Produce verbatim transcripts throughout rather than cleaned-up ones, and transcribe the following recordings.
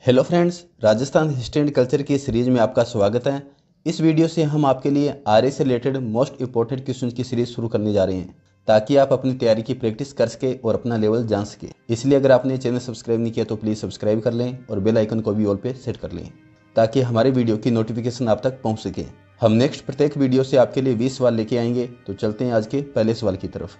Hello friends, Rajasthan history and culture की series में आपका स्वागत है। इस वीडियो से हम आपके लिए R A related most important questions की सीरीज शुरू करने जा रहे हैं ताकि आप अपनी तैयारी की प्रैक्टिस कर सके और अपना लेवल जान सके। इसलिए अगर आपने चैनल सब्सक्राइब नहीं किया तो प्लीज़ सब्सक्राइब कर लें और बेल आइकन को भी ऑल पे सेट कर लें ताकि हमारे वीडियो की नोटिफिकेशन आप तक पहुँच सके। हम नेक्स्ट प्रत्येक वीडियो से आपके लिए बीस सवाल लेके आएंगे। तो चलते हैं आज के पहले सवाल की तरफ।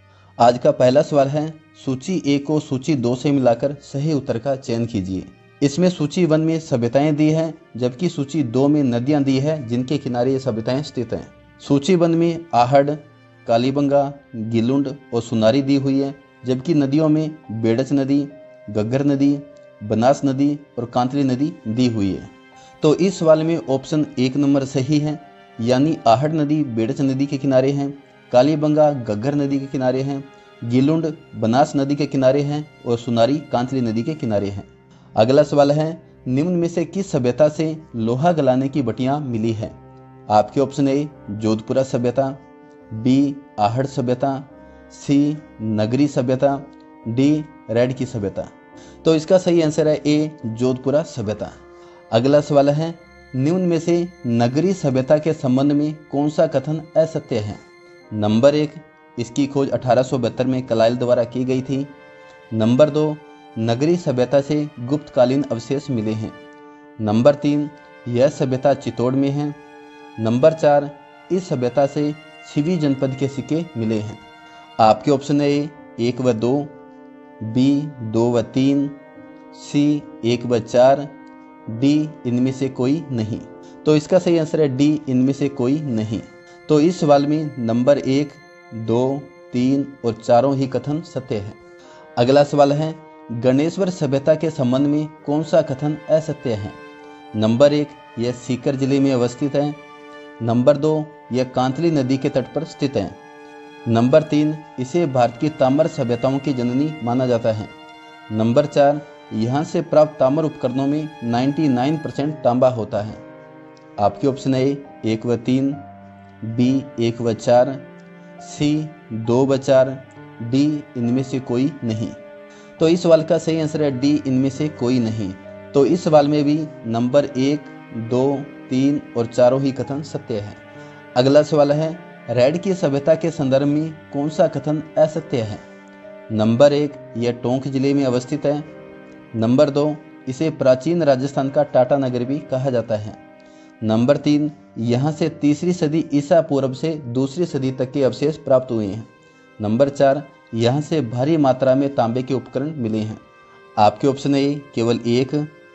आज का पहला सवाल है, सूची ए को सूची दो से मिलाकर सही उत्तर का चयन कीजिए। इसमें सूची वन में सभ्यताएं दी है जबकि सूची दो में नदियां दी है जिनके किनारे ये सभ्यताएं स्थित हैं। सूची वन में आहड़, कालीबंगा, गिलुंड और सुनारी दी हुई है जबकि नदियों में बेड़च नदी, गग्गर नदी, बनास नदी और कांतली नदी दी हुई है। तो इस सवाल में ऑप्शन एक नंबर सही है, यानी आहड़ नदी बेड़च नदी के किनारे हैं, कालीबंगा गग्गर नदी के किनारे हैं, गिलुंड बनास नदी के किनारे हैं और सुनारी कांतली नदी के किनारे हैं। अगला सवाल है, निम्न में से किस सभ्यता से लोहा गलाने की बटियां मिली है? आपके ऑप्शन ए जोधपुरा सभ्यता, बी आहड़ सभ्यता, सी नगरी सभ्यता, डी रेड की सभ्यता। तो इसका सही आंसर है ए जोधपुरा सभ्यता। अगला सवाल है, निम्न में से नगरी सभ्यता के संबंध में कौन सा कथन असत्य है? नंबर एक, इसकी खोज अठारह सौ बहत्तर में कलाइल द्वारा की गई थी। नंबर दो, नगरी सभ्यता से गुप्तकालीन अवशेष मिले हैं। नंबर तीन, यह सभ्यता चित्तौड़ में है। नंबर चार, इस सभ्यता से छिवी जनपद के सिक्के मिले हैं। आपके ऑप्शन है ए एक व दो, बी दो व तीन, सी एक व चार, डी इनमें से कोई नहीं। तो इसका सही आंसर है डी इनमें से कोई नहीं। तो इस सवाल में नंबर एक, दो, तीन और चारों ही कथन सत्य है। अगला सवाल है, गणेश्वर सभ्यता के संबंध में कौन सा कथन असत्य है? नंबर एक, यह सीकर जिले में अवस्थित है। नंबर दो, यह कांतली नदी के तट पर स्थित है। नंबर तीन, इसे भारत की ताम्र सभ्यताओं की जननी माना जाता है। नंबर चार, यहाँ से प्राप्त ताम्र उपकरणों में निन्यानवे परसेंट तांबा होता है। आपके ऑप्शन है एक व तीन, बी एक व चार, सी दो व चार, डी इनमें से कोई नहीं। तो इस सवाल का सही आंसर है डी इनमें से कोई नहीं। तो इस सवाल में भी नंबर एक, दो, तीन और चारों ही कथन सत्य है। अगला सवाल है, रेड की सभ्यता के संदर्भ में कौन सा कथन असत्य है? नंबर एक, यह टोंक जिले में अवस्थित है। नंबर दो, इसे प्राचीन राजस्थान का टाटा नगर भी कहा जाता है। नंबर तीन, यहाँ से तीसरी सदी ईसा पूर्व से दूसरी सदी तक के अवशेष प्राप्त हुए हैं। नंबर चार, यहाँ से भारी मात्रा में तांबे के उपकरण मिले हैं। आपके ऑप्शन ए केवल एक,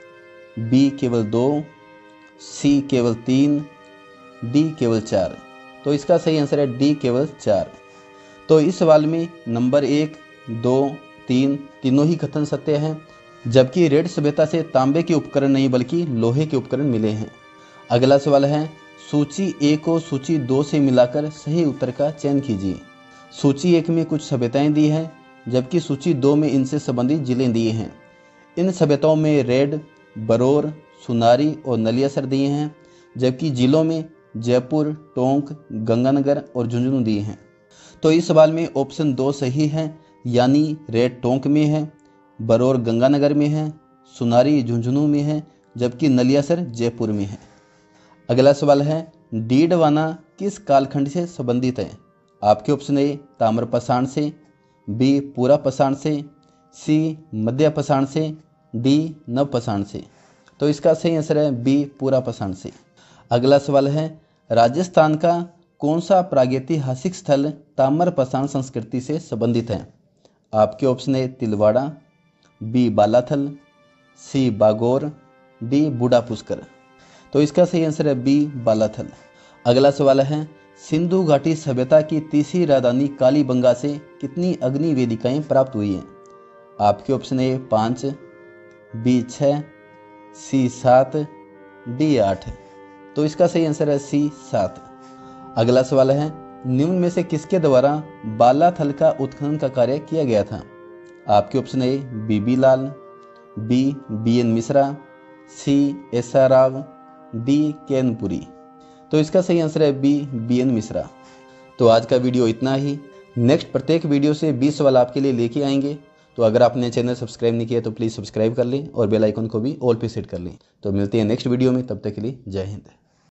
बी केवल दो, सी केवल तीन, डी केवल चार। तो इसका सही आंसर है डी केवल चार। तो इस सवाल में नंबर एक, दो, तीन तीनों ही कथन सत्य हैं जबकि रेड सभ्यता से तांबे के उपकरण नहीं बल्कि लोहे के उपकरण मिले हैं। अगला सवाल है, सूची ए को सूची दो से मिलाकर सही उत्तर का चयन कीजिए। सूची एक में कुछ सभ्यताएं दी हैं जबकि सूची दो में इनसे संबंधित जिले दिए हैं। इन सभ्यताओं में रेड, बरौर, सुनारी और नलियासर दिए हैं जबकि जिलों में जयपुर, टोंक, गंगानगर और झुंझुनू दिए हैं। तो इस सवाल में ऑप्शन दो सही है, यानी रेड टोंक में है, बरौर गंगानगर में है, सुनारी झुंझुनू में है जबकि नलियासर जयपुर में है। अगला सवाल है, डीडवाना किस कालखंड से संबंधित है? आपके ऑप्शन ए ताम्रपाषाण से, बी पूरा से, सी मध्य पाषाण से, डी नवपाषाण से। तो इसका सही आंसर है बी पूरा से। अगला सवाल है, राजस्थान का कौन सा प्रागैतिहासिक स्थल ताम्रपाषाण संस्कृति से संबंधित है? आपके option A Tilwara, B Balathal, C Bagor, D Budha Pushkar. तो इसका सही आंसर है बी बालाथल। अगला सवाल है, सिंधु घाटी सभ्यता की तीसरी राजधानी कालीबंगा से कितनी अग्नि वेदिकाएं प्राप्त हुई हैं? आपके ऑप्शन ए पाँच, बी छः, सी सात, डी आठ। तो इसका सही आंसर है सी सात। अगला सवाल है, निम्न में से किसके द्वारा बालाथल का उत्खनन का कार्य किया गया था? आपके option A B B Lal, B B N Mishra, C S R Rao, D Kainpuri. तो इसका सही आंसर है बी बी एन मिश्रा। तो आज का वीडियो इतना ही। नेक्स्ट प्रत्येक वीडियो से बीस सवाल आपके लिए लेके आएंगे। तो अगर आपने चैनल सब्सक्राइब नहीं किया तो प्लीज़ सब्सक्राइब कर लें और बेल आइकन को भी ऑल पे सेट कर लें। तो मिलते हैं नेक्स्ट वीडियो में, तब तक के लिए जय हिंद।